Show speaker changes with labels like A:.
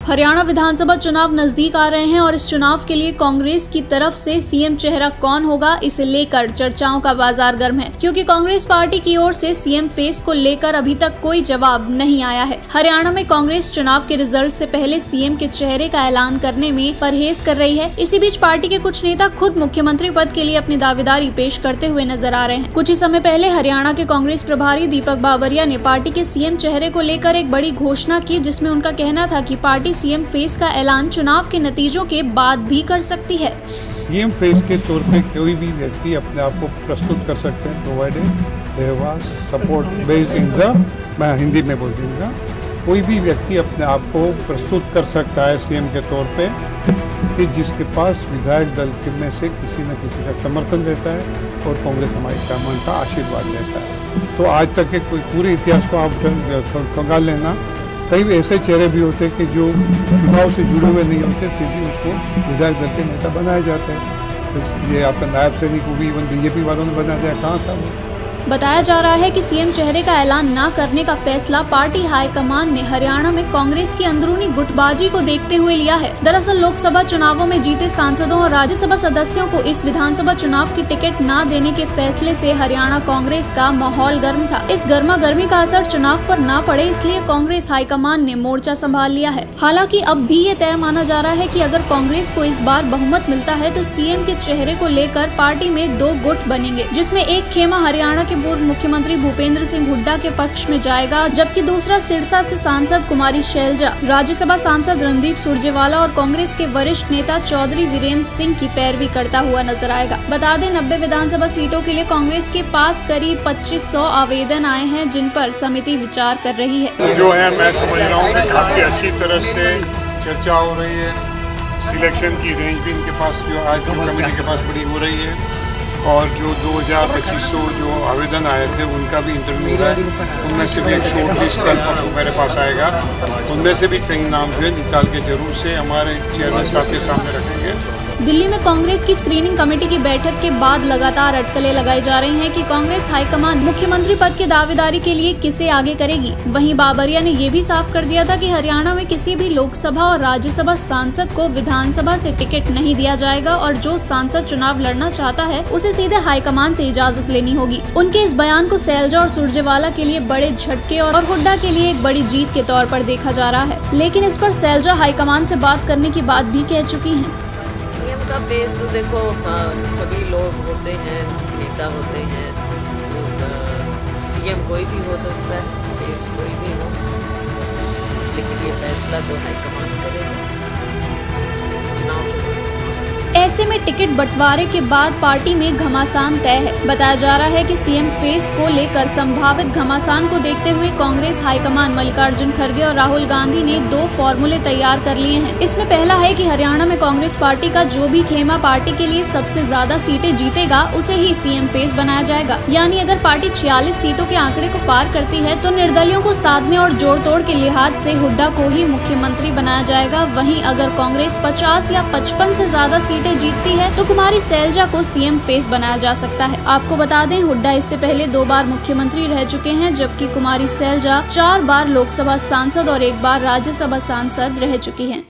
A: हरियाणा विधानसभा चुनाव नजदीक आ रहे हैं और इस चुनाव के लिए कांग्रेस की तरफ से सीएम चेहरा कौन होगा, इसे लेकर चर्चाओं का बाजार गर्म है, क्योंकि कांग्रेस पार्टी की ओर से सीएम फेस को लेकर अभी तक कोई जवाब नहीं आया है। हरियाणा में कांग्रेस चुनाव के रिजल्ट से पहले सीएम के चेहरे का ऐलान करने में परहेज कर रही है। इसी बीच पार्टी के कुछ नेता खुद मुख्यमंत्री पद के लिए अपनी दावेदारी पेश करते हुए नजर आ रहे हैं। कुछ ही समय पहले हरियाणा के कांग्रेस प्रभारी दीपक बाबरिया ने पार्टी के सीएम चेहरे को लेकर एक बड़ी घोषणा की, जिसमें उनका कहना था कि पार्टी सीएम फेस का ऐलान चुनाव के नतीजों के बाद भी कर सकती है।
B: सीएम फेस के तौर पे कोई भी व्यक्ति अपने आप को प्रस्तुत कर सकते हैं, provided support based in the, मैं हिंदी में बोल दूंगा, कोई भी व्यक्ति अपने आप को प्रस्तुत कर सकता है सीएम के तौर पे कि जिसके पास विधायक दल में से किसी न किसी का समर्थन रहता है और कांग्रेस हमारी कमान का आशीर्वाद लेता है। तो आज तक के कोई पूरे इतिहास को आप खंगाल लेना, कई ऐसे चेहरे भी होते हैं कि जो चुनाव से जुड़े हुए नहीं होते, फिर भी उसको विधायक दल के नेता बनाए जाते हैं। ये आपका नायब सैनिक को भी इवन बीजेपी वालों ने बना दिया, कहाँ था वो?
A: बताया जा रहा है कि सीएम चेहरे का ऐलान न करने का फैसला पार्टी हाईकमान ने हरियाणा में कांग्रेस की अंदरूनी गुटबाजी को देखते हुए लिया है। दरअसल लोकसभा चुनावों में जीते सांसदों और राज्यसभा सदस्यों को इस विधानसभा चुनाव की टिकट न देने के फैसले से हरियाणा कांग्रेस का माहौल गर्म था। इस गर्मा गर्मी का असर चुनाव पर न पड़े, इसलिए कांग्रेस हाईकमान ने मोर्चा संभाल लिया है। हालांकि अब भी ये तय माना जा रहा है कि अगर कांग्रेस को इस बार बहुमत मिलता है तो सीएम के चेहरे को लेकर पार्टी में दो गुट बनेंगे, जिसमें एक खेमा हरियाणा के पूर्व मुख्यमंत्री भूपेंद्र सिंह हुड्डा के पक्ष में जाएगा, जबकि दूसरा सिरसा से सांसद कुमारी शैलजा, राज्यसभा सांसद रणदीप सुरजेवाला और कांग्रेस के वरिष्ठ नेता चौधरी वीरेंद्र सिंह की पैरवी करता हुआ नजर आएगा। बता दें 90 विधानसभा सीटों के लिए कांग्रेस के पास करीब 2500 आवेदन आए हैं, जिन पर समिति विचार कर रही है।
C: जो है मैं समझ रहा हूँ कि काफी अच्छी तरह से चर्चा हो रही है। सिलेक्शन की रेंज भी इनके पास जो आज कमेटी के पास बड़ी हो रही है, और जो 2500 जो आवेदन आए थे उनका भी इंटरव्यू है। उनमें से भी एक शॉर्ट लिस्ट कल परसों मेरे पास आएगा, उनमें से भी कई नाम जो है निकाल के जरूर से हमारे चेयरमैन साहब के सामने रखेंगे।
A: दिल्ली में कांग्रेस की स्क्रीनिंग कमेटी की बैठक के बाद लगातार अटकलें लगाई जा रही हैं कि कांग्रेस हाईकमान मुख्यमंत्री पद की दावेदारी के लिए किसे आगे करेगी। वहीं बाबरिया ने ये भी साफ कर दिया था कि हरियाणा में किसी भी लोकसभा और राज्यसभा सांसद को विधानसभा से टिकट नहीं दिया जाएगा और जो सांसद चुनाव लड़ना चाहता है उसे सीधे हाईकमान से इजाजत लेनी होगी। उनके इस बयान को सैलजा और सुरजेवाला के लिए बड़े झटके और हुड्डा के लिए एक बड़ी जीत के तौर पर देखा जा रहा है, लेकिन इस पर सैलजा हाईकमान से बात करने की बात भी कह चुकी हैं।
D: सीएम का फेस तो देखो सभी लोग होते हैं, नेता होते हैं, तो सीएम कोई भी हो सकता है, फेस कोई भी हो, लेकिन ये फैसला तो हाईकमान करेगा चुनाव के।
A: ऐसे में टिकट बंटवारे के बाद पार्टी में घमासान तय है। बताया जा रहा है कि सीएम फेस को लेकर संभावित घमासान को देखते हुए कांग्रेस हाईकमान मल्लिकार्जुन खड़गे और राहुल गांधी ने 2 फॉर्मूले तैयार कर लिए हैं। इसमें पहला है कि हरियाणा में कांग्रेस पार्टी का जो भी खेमा पार्टी के लिए सबसे ज्यादा सीटें जीतेगा उसे ही सीएम फेस बनाया जाएगा। यानी अगर पार्टी 46 सीटों के आंकड़े को पार करती है तो निर्दलियों को साधने और जोड़ तोड़ के लिहाज से हुड्डा को ही मुख्यमंत्री बनाया जाएगा। वहीं अगर कांग्रेस 50 या 55 से ज्यादा सीटें जीतती है तो कुमारी शैलजा को सीएम फेस बनाया जा सकता है। आपको बता दें हुड्डा इससे पहले 2 बार मुख्यमंत्री रह चुके हैं, जबकि कुमारी शैलजा 4 बार लोकसभा सांसद और 1 बार राज्यसभा सांसद रह चुकी हैं।